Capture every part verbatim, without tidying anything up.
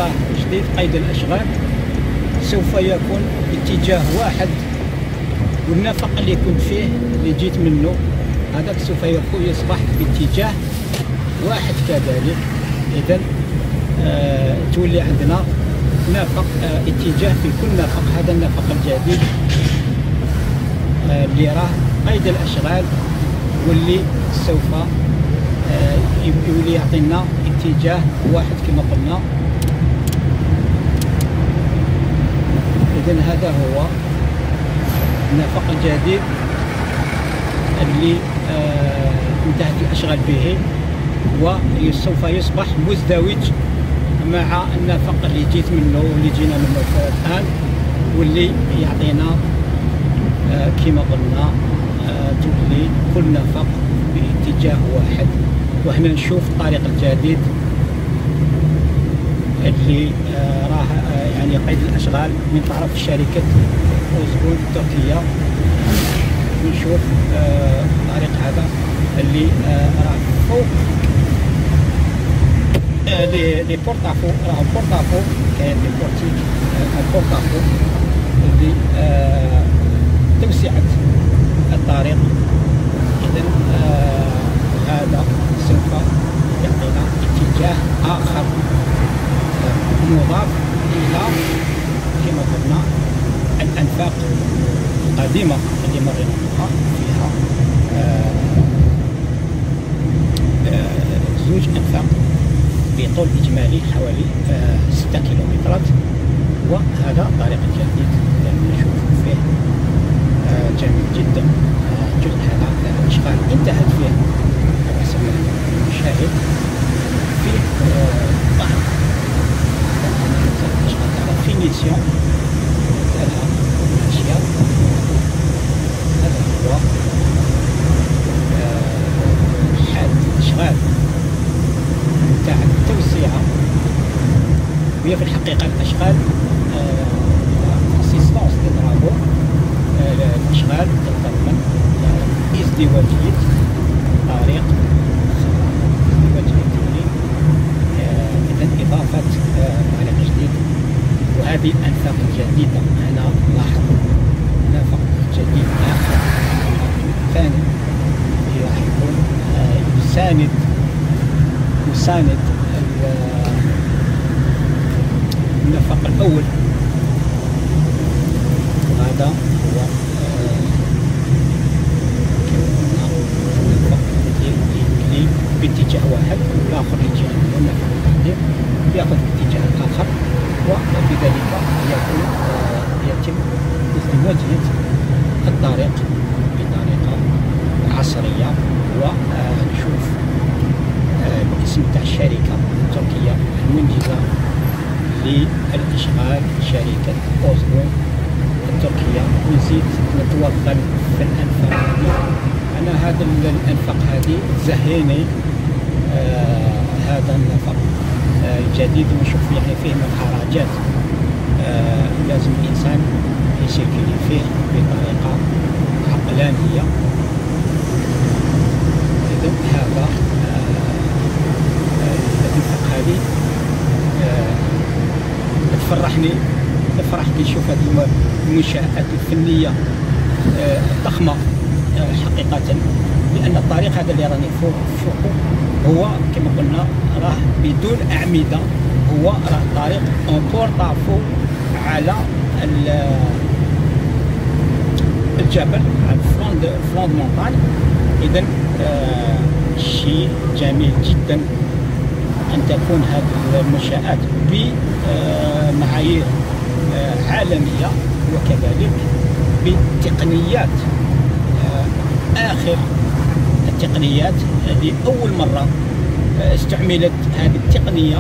راه جديد قيد الاشغال سوف يكون اتجاه واحد، والنفق اللي كنت فيه اللي جيت منه هذاك سوف يكون يصبح باتجاه واحد كذلك. اذا آه تولي عندنا نفق آه اتجاه في كل نفق. هذا النفق الجديد آه اللي راه قيد الاشغال، واللي سوف آه يولي يعطينا اتجاه واحد كما قلنا. اذا هذا هو النفق الجديد اللي آه انتهت الاشغال به، وسوف يصبح مزدوج مع النفق اللي جيت منه واللي جينا منه الان، واللي يعطينا آه كما قلنا آه تولي كل نفق باتجاه واحد. وهنا نشوف الطريق الجديد اللي آه راه آه يعني قيد الاشغال من طرف شركه اوزبون التركيه. نشوف آه الطريق هذا اللي آه راه فوق آه لي لي بورطافو، راه بورطافو كاين لي بورتيك آه البورطافو اللي آه توسعه الطريق. اذا آه هذا سوف يعطينا اتجاه اخر مضاف الى كما قلنا الانفاق القديمه اللي مرينا بها فيها آه آه زوج انفاق بطول اجمالي حوالي آه ستة كيلومترات. وهذا الطريق الجديد اللي نشوف فيه آه جميل جدا. آه الجزء هذا الاشغال انتهت فيه حسب المشاهد فيه آه بعض فينيسيون هذا الاشياء. هذا هو حال الاشغال تاع التوسعه. هي في الحقيقه الاشغال اسيستونس دي طرافو. الاشغال تتضمن ازدواجيه طريق ازدواجيه اذا اضافه طريق جديد. وهذه الانفاق الجديده هنا لاحظ نفق جديد اخر ثاني راح يكون يساند يساند النفق الاول. وهذا هو النفق اللي باتجاه واحد، والاخر يجي عنده النفق القادم ياخذ باتجاه اخر، وبذلك يكون يتم ازدواجية الطريق بطريقة عصرية. ونشوف الاسم تاع الشركة التركية المنجزة للإشغال شركة اوزبون التركية. ونزيد نتوغل في الأنفاق. أنا هذا الأنفاق هذه زهيني آه هذا النفق آه جديد، ونشوف يعني فيه مخرجات آه لازم الإنسان يسيركلي فيه بطريقة عقلانية. إذا هذا الأنفاق هذه آه تفرحني تفرح كي نشوف هذه المنشآت الفنية آه الضخمة آه حقيقة. لأن الطريق هذا اللي راني فوق فوقه هو كما قلنا راه بدون أعمدة، هو راه طريق اون بورطافو على الجبل على الفلان دو فلان دو مونطاني. إذا آه شيء جميل جدا أن تكون هذه المنشآت بمعايير آه عالمية، وكذلك بتقنيات آه آخر التقنيات. هذه أول مرة استعملت هذه التقنية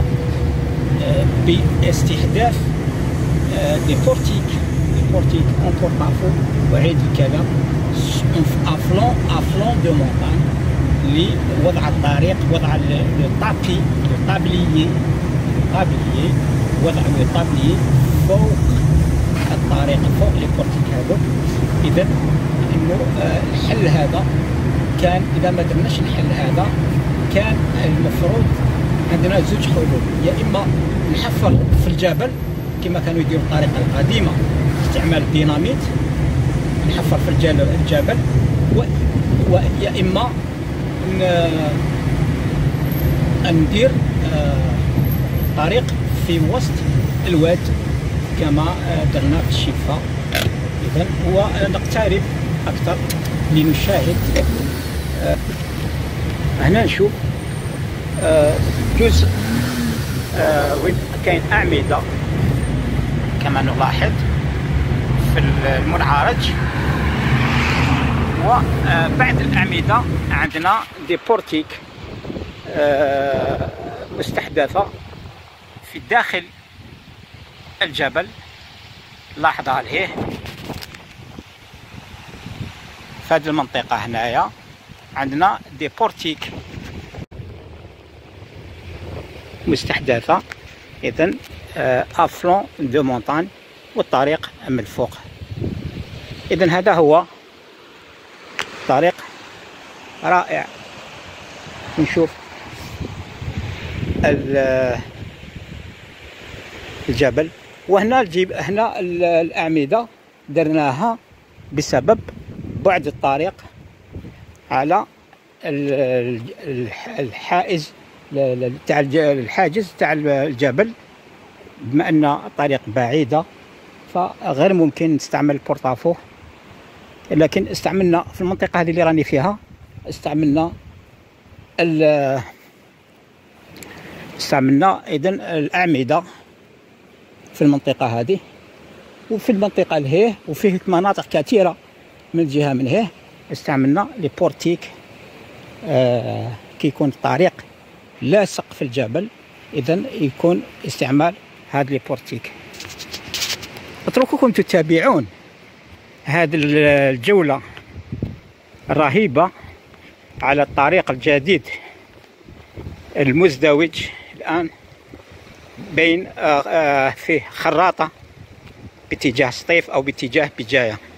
باستحداث دي بورتيك دي بورتيك اون بورطافو. وعيد الكلام افلون افلون دو مونطان لوضع الطريق، وضع الطابي الطابليي الطابليي وضع الطابليي فوق الطريق فوق لي بورتيك هذو. إذا إنه الحل هذا كان إذا ما درناش الحل هذا كان المفروض عندنا زوج حلول، يا اما نحفر في الجبل كما كانوا يديروا الطريقه القديمه باستعمال الديناميت، نحفر في الجبل، ويا اما ندير طريق في وسط الواد كما درنا في الشفا. اذا هو نقترب اكثر لنشاهد. هنا نشوف جزء وين كاين اعمده كما نلاحظ في المنعرج، وبعد الاعمده عندنا دي بورتيك مستحدثه في داخل الجبل. لاحظها لهيه في هذه المنطقه هنايا عندنا دي بورتيك مستحدثه. اذا افلون دو مونتان والطريق من الفوق. اذا هذا هو طريق رائع. نشوف الجبل، وهنا الجيب هنا الاعمده درناها بسبب بعد الطريق على الحائز تاع الحاجز تاع الجبل. بما ان الطريق بعيده فغير ممكن نستعمل البورطافو، لكن استعملنا في المنطقه هذه اللي راني فيها استعملنا استعملنا اذا الاعمده في المنطقه هذه وفي المنطقه لهيه، وفيه مناطق كثيره من الجهه من هيه استعملنا لي بورتيك. آه كيكون الطريق لاصق في الجبل، اذا يكون استعمال هذا لي بورتيك. اترككم تتابعون هذه الجوله الرهيبه على الطريق الجديد المزدوج الان بين آه آه فيه خراطه باتجاه سطيف او باتجاه بجايه.